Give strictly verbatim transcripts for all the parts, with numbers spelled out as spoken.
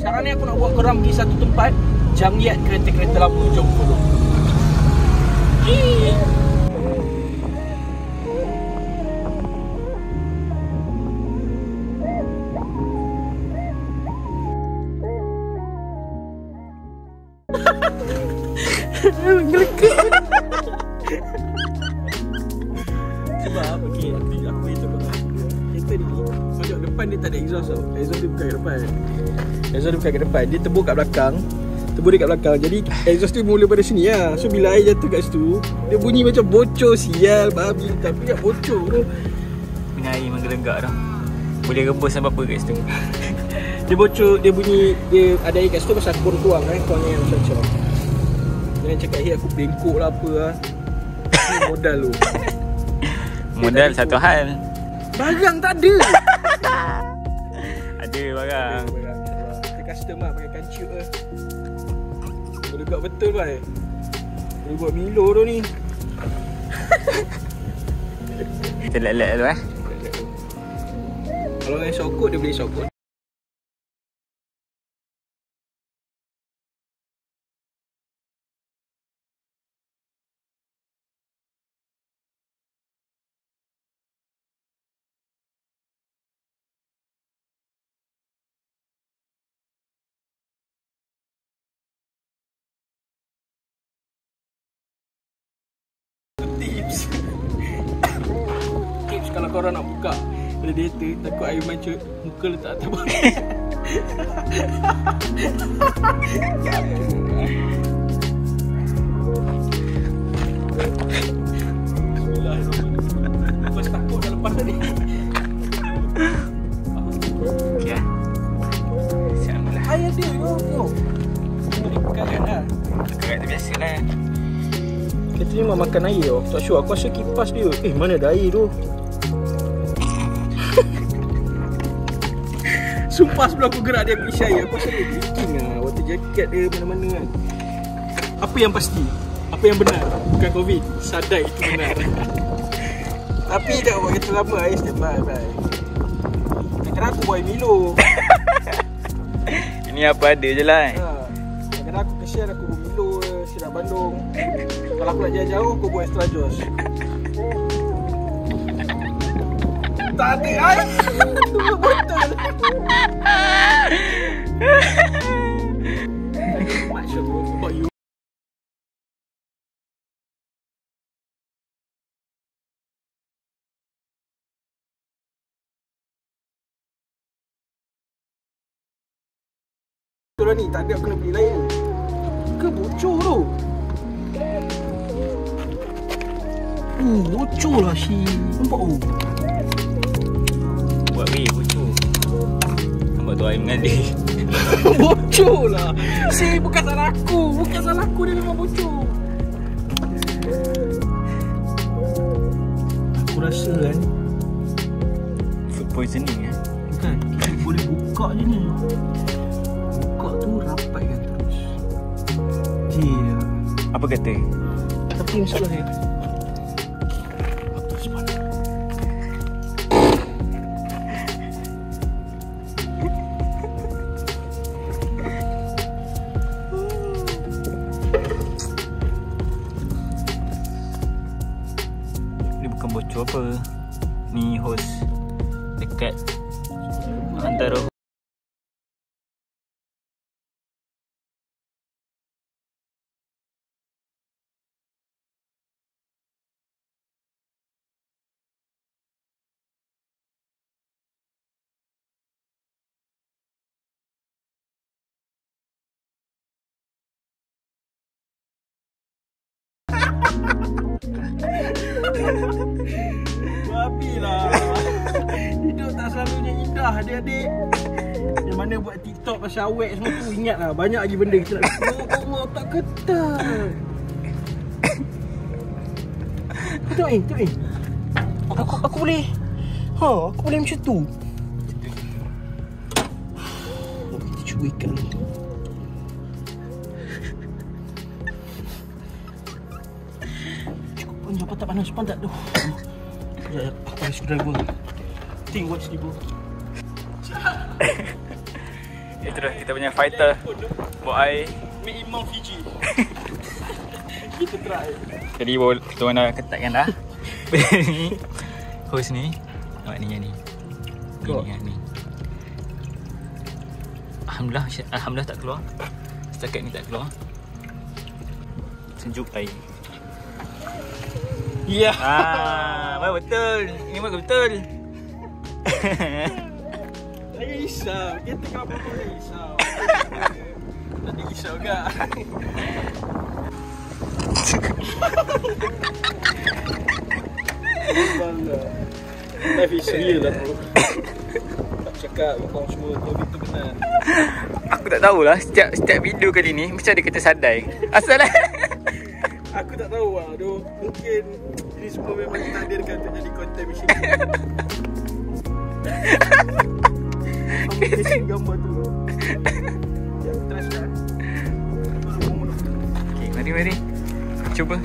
Sekarang ni aku nak buat korang pergi satu tempat, Junkyard kereta-kereta lama. Jom follow. Ngelekak. Sebab okey, aku aku itu kau. Kereta ni pojok depan dia tak ada exhaust tau. Exhaust dia bukan kat depan. Exhaust dia bukan kat depan. Dia tebur kat belakang. Tebur dia kat belakang. Jadi exhaust dia mula pada sini lah. So bila air jatuh kat situ, dia bunyi macam bocor sial babi. Tapi tak bocor tu. Punya air memang gelenggak dah. Boleh rebus apa-apa kat situ. Dia bocor, dia bunyi, dia ada air kat situ pasal aku tuang kan. Tuang yang macam-macam. Jangan cakap hey aku bengkok lah apa lah. Ini modal tu. Modal satu hal. Barang tak ada. Ada barang. Kita custom lah pakai kancuk lah. Boleh buat betul baik. Boleh buat Milo tu ni. Kita let-let tu eh. Kalau yang sokot dia boleh sokot. Tips Tips kalau korang nak buka radiator, takut air mancut, muka letak atas bawah. Bismillahirrahmanirrahim. Lepas takut dah lepas tadi. Okey lah. Siaplah. Air dia tu. Boleh bukakan lah. Kerat tu biasa lah. Kereta ni memang makan air tau. Tak sure, aku rasa kipas dia. Eh, mana ada air tu? Sumpah sebelum aku gerak dia aku isi air. Aku rasa dia leaking lah. Water jacket dia mana-mana kan. Apa yang pasti? Apa yang benar? Bukan Covid. Sadai itu benar. Tapi dah buat kereta lama air step by bye. Kadang-kadang aku buat Milo. Ini apa ada je lah. Ha. Kadang-kadang aku kesian aku buat Milo sirap Bandung. Kalau aku nak jauh-jauh, aku buat extra Josh. Tak ada air. Dua botol. Thank you so much bro for you. Betul ni, tak ada aku kena beli lain. Ke bocor tu. Hmm, bocor lah si. Nampak tu. Buat weh bocor. Nampak tu air mengalir. Bocor lah. Si, bukan salah aku. Bukan salah aku, dia memang bocor. Aku rasa kan food poisoning eh. bukan, kita boleh buka je ni. Buka tu rapatkan terus. Dia Apa kata? tapi masalah dia Ni bukan bocor apa. Ni hose dekat antara babi lah. Hidup tak selalunya indah adik-adik. Yang mana buat TikTok pasal awet semua tu, ingat lah banyak lagi benda kita nak. Oh Allah, tak ketat. Tengok eh, tengok eh. Aku, aku boleh. Ha, aku boleh macam tu. Kita cuba ikan ni. Cukup pun apa tak panas pun tak tu. Sekejap, aku pakai screwdriver. Think watch ni bro. Itu dah kita punya fighter. Buat air. Make Imam Fiji. Kita try. Jadi bol kita orang dah ketatkan dah. Ni hose ni. Nampak ni yang ni. Ni ni yang ni. Alhamdulillah, alhamdulillah tak keluar. Setakat ni tak keluar. Sejuk air. Ya. Yeah. Ah, betul. Ini memang betul. Saya risau. Kita tengah apa pun risau. Tak ada risau ke? Bangga. Life is real lah bro. Tak cakap korang semua tahu itu benar. Aku tak tahulah setiap setiap video kali ni mesti ada kata sadai. Asal lah. Aku tak tahu lah aduh. Mungkin ini semua memang ditakdirkan untuk jadi konten mission. Aku kasih gambar tu. Yang trash kan. Okay, mari mari. Cuba.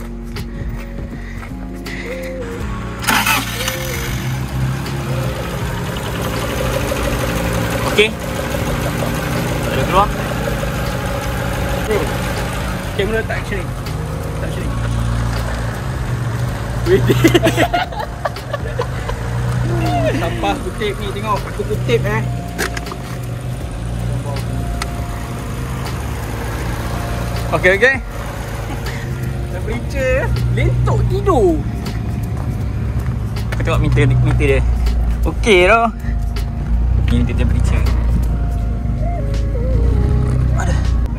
Okey. Ada keluar. Bro. Kamera tak action. Tak action. Wait. Sampah kutip ni tengok. Aku kutip eh. Okey okey. Temperature lentok tidur. Aku tengok meter meter dia. Okey dah. Ini dia temperature. Ada.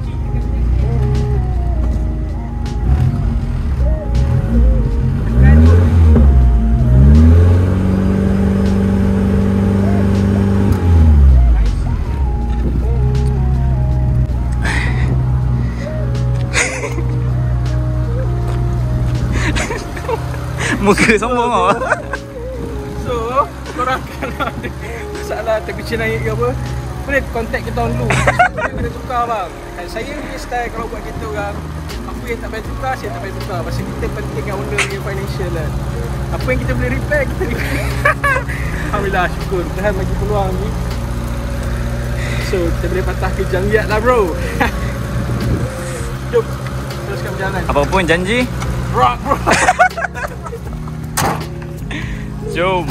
Muka sombong kau. So, korang kalau ada masalah temperature naik ke apa, boleh contact kita dulu. Kita kena tukar bang. Dan saya punya style kalau buat kereta orang, apa yang tak payah tukar, saya tak payah tukar. Pasal kita pentingkan owner punya financial kan. Apa yang kita boleh repair, kita repair. Alhamdulillah, syukur Tuhan bagi peluang ni. So, kita boleh patah ke Junkyard lah bro. Jom, teruskan perjalanan. Apapun janji. Rock bro. Jom.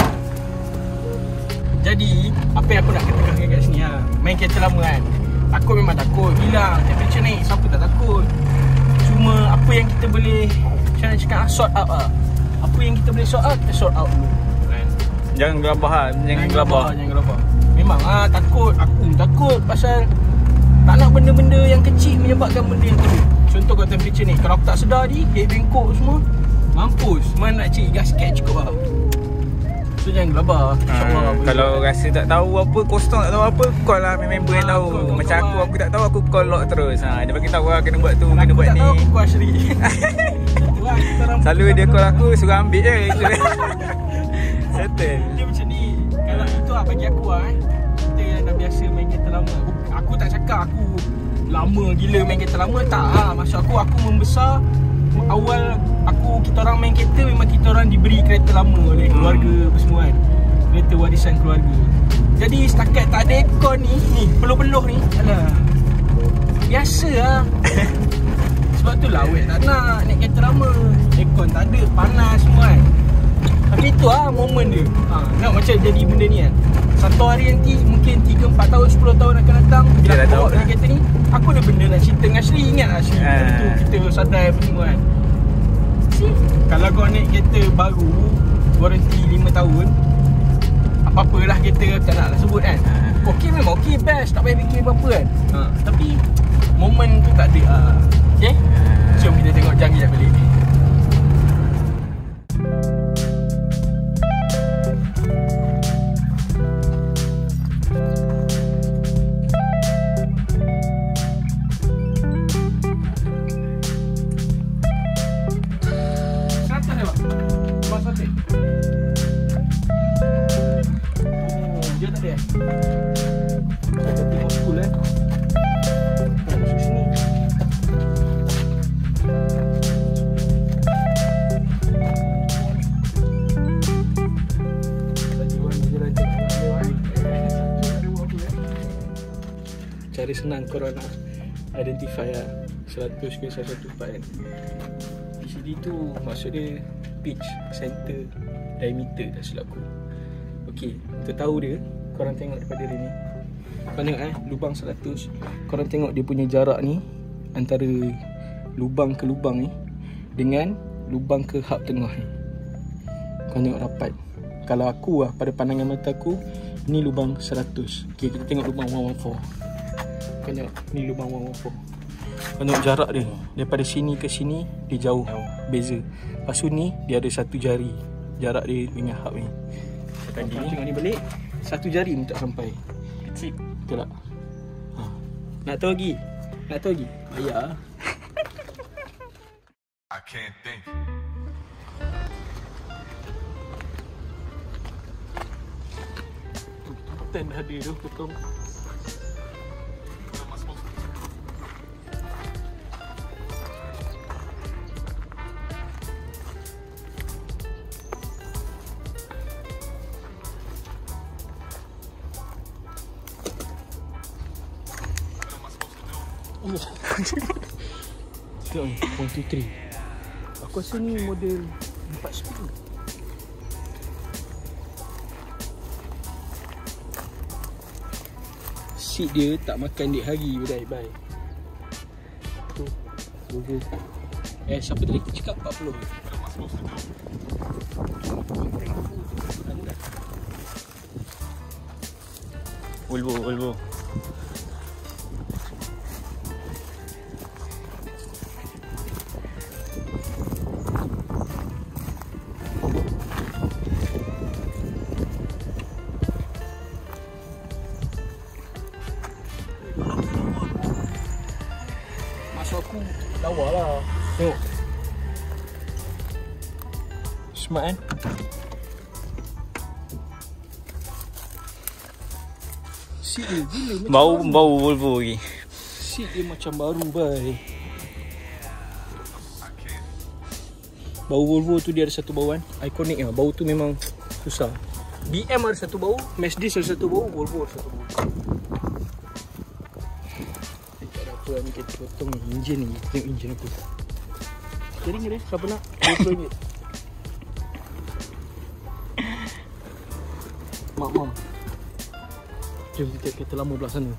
Jadi, apa yang aku nak katakan kat sini lah, main kereta lama kan, aku memang takut hilang temperature naik, siapa tak takut. Cuma apa yang kita boleh, macam nak cakap, sort out lah. Apa yang kita boleh sort out, kita sort out dulu kan? Jangan gelabah lah. Jangan, Jangan gelabah. Jangan gelabah. Memang lah takut, aku takut pasal tak nak benda-benda yang kecil menyebabkan benda yang teruk. Contoh kalau temperature naik, kalau aku tak sedar ni, head bengkok semua, mampus. Mana nak cik gasket cukup lah. So jangan gelabah. InsyaAllah ha, kalau rasa tak tahu apa, kosong tak tahu apa, call lah member yang ha, tahu. call, Macam call aku, call aku tak tahu, aku call lock terus. Ha, dia bagi tahu lah kena buat tu, kalau kena buat tak ni. Tahu, aku call Ashri. Itulah kita orang. Selalu dia call aku, suruh ambil je. Settle. Dia macam ni. Kalau itu lah bagi aku lah eh. Kita yang dah biasa main kereta lama. Aku tak cakap aku lama gila main kereta lama. Tak lah. Maksud aku, aku membesar. Awal aku, kita orang main kereta, memang kita orang diberi kereta lama oleh keluarga apa semua kan. Kereta warisan keluarga. Jadi setakat tak ada aircon ni, ni peluh-peluh ni, alah, biasa lah. Sebab tu lah awet tak nak naik kereta lama. Aircon tak ada, panas semua kan. Tapi itu lah momen dia. ha, Nak macam jadi benda ni kan. Satu hari nanti, mungkin tiga, empat tahun, sepuluh tahun akan datang, bila aku bawa naik kereta ni, aku ada benda nak cerita dengan Ashri. Ingat lah Ashri, uh. tu kita sadai apa semua kan. See, kalau kau naik kereta baru, warranty lima tahun, apa-apalah kereta, tak nak lah sebut kan. Okey memang okey, best, tak payah fikir apa-apa kan. ha, Tapi momen tu tak ada lah. Okay, jom kita tengok Junkyard balik ni. Seratus ya pak? Mas satu. Dia tak ada eh? Kita tengok school eh. Oh, masuk sini. secara senang korang nak identify lah seratus ke seratus empat kan. P C D tu maksud dia pitch, center, diameter tak silap aku. Ok, untuk tahu dia, korang tengok daripada dia ni. Korang tengok eh, lubang seratus. Korang tengok dia punya jarak ni antara lubang ke lubang ni dengan lubang ke hub tengah ni. Korang tengok rapat. Kalau aku lah, pada pandangan mata aku, ni lubang seratus. Ok, kita tengok lubang seratus empat belas. Korang tengok, ni lubang seratus empat belas. Korang tengok jarak dia, daripada sini ke sini dia jauh, beza. Lepas tu ni dia ada satu jari jarak dia dengan hub ni. Tadi ni tengok ni balik, satu jari ni tak sampai. Kecil. Betul tak? Ha. Nak tahu lagi? Nak tahu lagi? Ayah. I can't think. Ten dah ada tu potong. Tengok ni, one two three. Aku rasa ni model empat speed. Seat dia tak makan dek hari badai, bye. Tu, logo. Eh, siapa tadi aku cakap empat puluh. Volvo, Volvo. Aku lawa lah. Tengok. Smart kan? Seat dia gila macam Bau baru. bau Volvo lagi. Seat dia macam baru bhai. Bau Volvo tu dia ada satu bau kan, ikonik lah. Bau tu memang susah. B M ada satu bau, Mercedes ada satu bau, Volvo ada satu bau. Apa ni kita potong enjin ni. Tengok enjin aku. Kering dia, siapa nak? dua puluh ringgit. Mak mak. Jom kita kereta lama belah sana.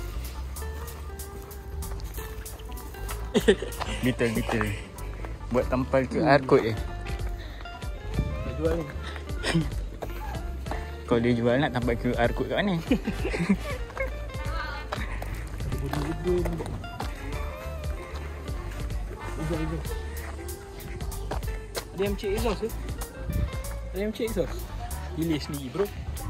Betul betul. Buat tampal Q R code je. Dah jual ni. Kalau dia jual nak tampal Q R code kat mana? Budi-budi ni. Exhaust, exhaust. Ada yang cek exhaust ke? Ada yang cek exhaust? Delay sendiri bro.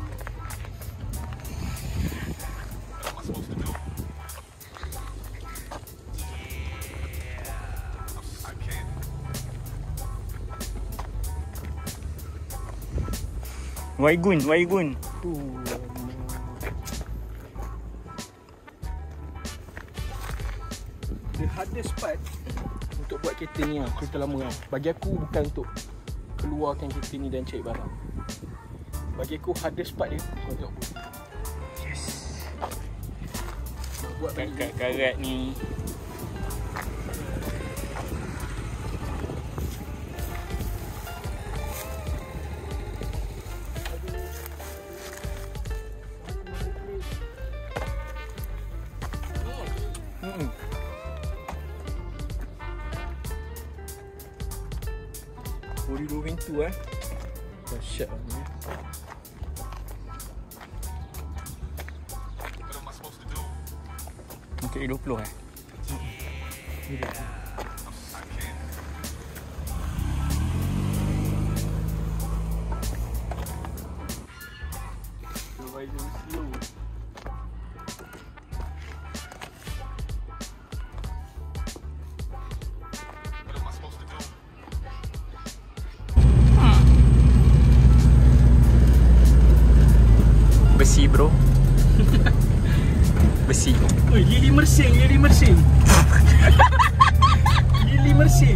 Waigun, Waigun. Uh, The hardest part untuk buat kereta ni lah, kereta lama lah. Bagi aku bukan untuk keluarkan kereta ni dan cari barang. Bagi aku hardest part dia, kau tengok pun. Yes. Nak buat balik Karat ni. Hmm. Bodi dua pintu eh. Dahsyat lah ni. Untuk E dua puluh eh. Ni dia. Survival slow. Besi bro. Besi. Oi, lili mersing, lili mersing. Lili mersing.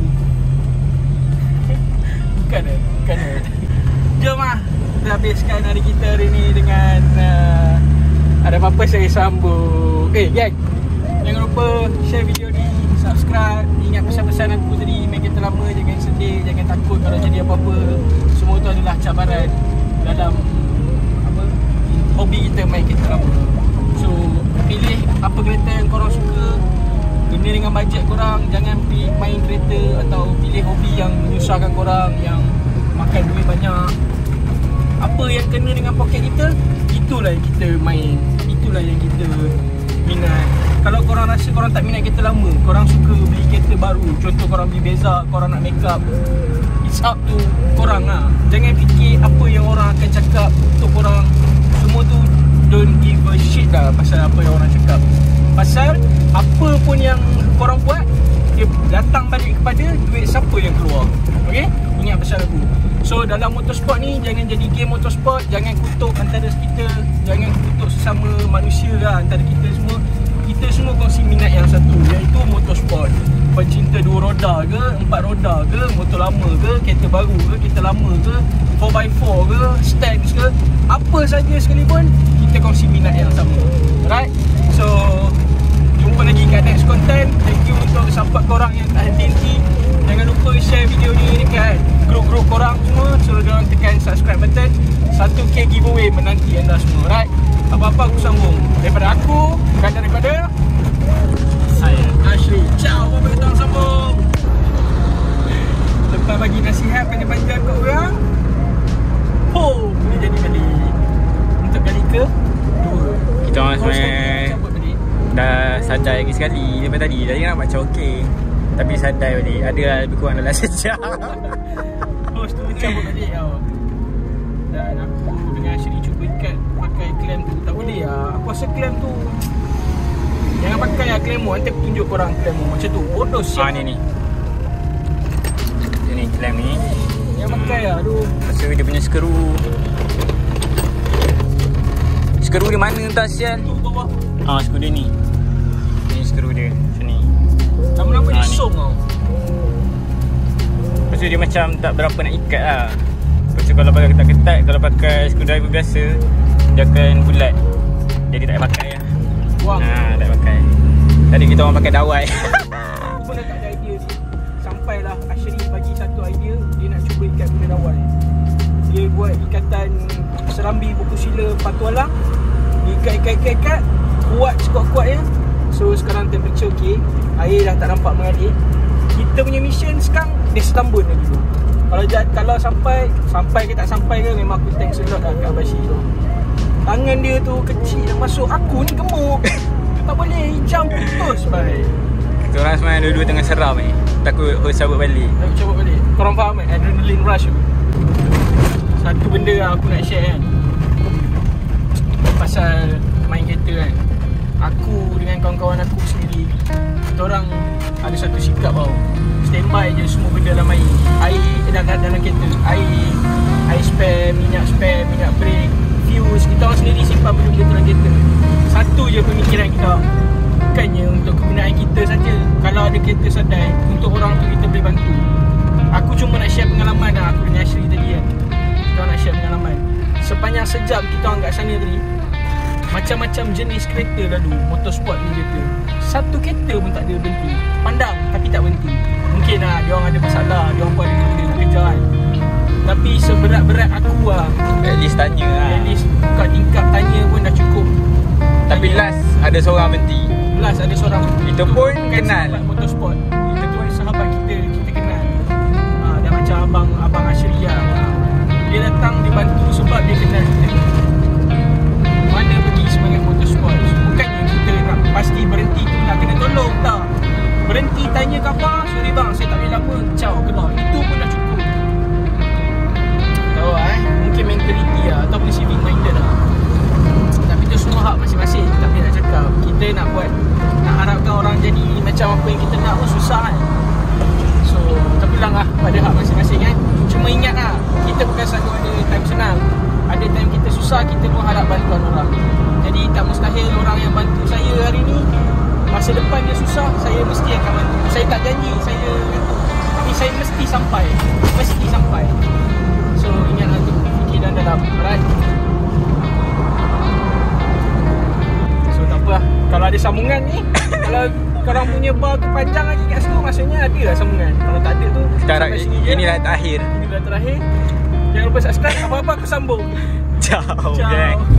Bukan eh, bukan eh. Jom ah, kita habiskan hari kita hari ni dengan uh, Ada apa-apa saya sambung. Eh gang, jangan lupa share video ni, subscribe. Ingat pesan-pesan aku tadi, main kereta lama, jangan sedih, jangan takut kalau jadi apa-apa. Semua tu adalah cabaran dalam apa hobi kita main kereta lama. So pilih apa kereta yang korang suka, kena dengan bajet korang. Jangan pilih main kereta atau pilih hobi yang menyusahkan korang, yang makan duit banyak. Apa yang kena dengan poket kita, itulah yang kita main, itulah yang kita minat. Kalau korang rasa korang tak minat kereta lama, korang suka beli kereta baru, contoh korang beli Beza, korang nak make up, it's up to korang lah. Jangan fikir apa yang orang akan cakap untuk korang. Semua tu don't give a shit lah pasal apa yang orang cakap. Pasal apa pun yang korang buat, dia datang balik kepada duit siapa yang keluar. Okay? Ingat pasal aku. So dalam motorsport ni, jangan jadi game motorsport. Jangan kutuk antara kita, jangan kutuk sesama manusia lah antara kita semua. Kita semua kongsi minat yang satu, iaitu motorsport. Pencinta dua roda ke, empat roda ke, motor lama ke, kereta baru ke, kereta lama ke, four by four ke, stands ke, apa saja sekalipun, kita kongsi minat yang sama. Alright? So jumpa lagi kat next content. Thank you untuk support korang yang tak henti-henti. Jangan lupa share video ni dekat grup-grup korang semua, suruh diorang tekan subscribe button. Satu K giveaway menanti anda semua. Alright? Apa-apa aku sambung. Daripada aku, bukan daripada saya, Ashley. Ciao, apa kita sambung. Lepas bagi nasihat panjang-panjang kat orang, oh, boleh jadi balik. Untuk kali ke dua. Kita orang sebenarnya dah sadar lagi sekali daripada tadi. Tadi nak macam okey, tapi sadar balik. Ada lah lebih kurang dalam sejam. Host tu cabut balik tau. Dan aku dengan Ashley cuba ikat pakai klem tu. Tak boleh lah. Aku rasa klem tu, jangan pakai lah klem tu. Nanti aku tunjuk korang klem tu. Macam tu, bodoh siap. Ah, ni ni Ni klem ni jangan pakai lah, aduh. Masa dia punya skru Skru di mana entah sial. Tu bawah. Ah, skru dia ni. Ni skru dia macam ni. Lama-lama dia Ah, ni. som tau. Lepas tu dia macam tak berapa nak ikat lah. Lepas tu kalau pakai ketat-ketat, kalau pakai screwdriver biasa, dia akan bulat. Jadi tak payah pakai lah. Buang. Haa, tak payah pakai. Tadi kita orang pakai dawai. Aku pun dah tak ada idea ni. Sampailah Ashley bagi satu idea. Dia nak cuba ikat benda dawai. Dia buat ikatan serambi buku sila patualang. Dia ikat-ikat-ikat, kuat sekuat-kuatnya. So sekarang temperature okey, air dah tak nampak mengalir. Kita punya mission sekarang Destambun lagi tu. Kalau jad, kalau sampai sampai ke tak sampai ke, memang aku thanks a lot lah kat Abashi tu. Tangan dia tu kecil nak masuk, aku ni gemuk. Tak boleh jump putus bye. Kita orang sebenarnya dua-dua tengah seram ni. Takut host cabut balik. Aku cabut balik. Korang faham kan? Adrenaline rush tu. Satu benda lah aku nak share kan, pasal main kereta kan. Aku dengan kawan-kawan aku sendiri, kita orang ada satu sikap tau. Standby je semua benda dalam air. Air dalam, dalam kereta. Air, air spare, minyak spare, minyak brake, fuse. Kita orang sendiri simpan benda-benda dalam kereta. Satu je pemikiran kita, bukannya untuk kegunaan kita saja. Kalau ada kereta sadai, untuk orang tu kita boleh bantu. Aku cuma nak share pengalaman lah. Aku dengan Ashley tadi kan, kita orang nak share pengalaman. Sepanjang sejam kita orang kat sana tadi, macam-macam jenis kereta lalu, motorsport ni kereta. Satu kereta pun tak ada berhenti. Pandang tapi tak berhenti. Mungkin lah dia orang ada masalah, dia orang pun ada benda nak kerja kan. Tapi seberat-berat aku lah, At least tanya lah. at least buka tingkap tanya pun dah cukup. Tapi Tanya. last ada seorang berhenti. Last ada seorang. Itu pun bukan kenal. sahabat motorsport. Itu pun sahabat kita, kita kenal. ha, Dah macam abang Abang Ashley lah. Dia datang, dia bantu sebab dia kenal kita. Mana pergi sebagai motorsport, bukannya kita nak pasti berhenti tu nak kena tolong, tak. Berhenti tanya khabar, sorry bang saya tak boleh lama, ciao keluar. Itu pun dah cukup. Tahu lah eh, mungkin mentality lah ataupun civic minded lah. Tapi tu semua hak masing-masing. Tapi nak cakap, kita nak buat, nak harapkan orang jadi macam apa yang kita nak pun susah kan. So terpulang lah pada hak masing-masing kan. Cuma ingat lah, kita bukan selalu ada time senang. Ada time kita susah, kita pun harap bantuan orang. Jadi tak mustahil orang yang bantu saya hari ni, masa depan dia susah, saya mesti akan bantu. Saya tak janji saya bantu, tapi saya mesti sampai. Mesti sampai. So ingatlah tu, fikir dan dalam. Alright. sambungan ni. Kalau korang punya bar tu panjang lagi kat situ, maksudnya ada lah sambungan. Kalau tak ada tu Sekarang sampai sini je. inilah terakhir. Inilah terakhir. Jangan lupa subscribe. Apa-apa aku sambung. Ciao, Ciao. gang.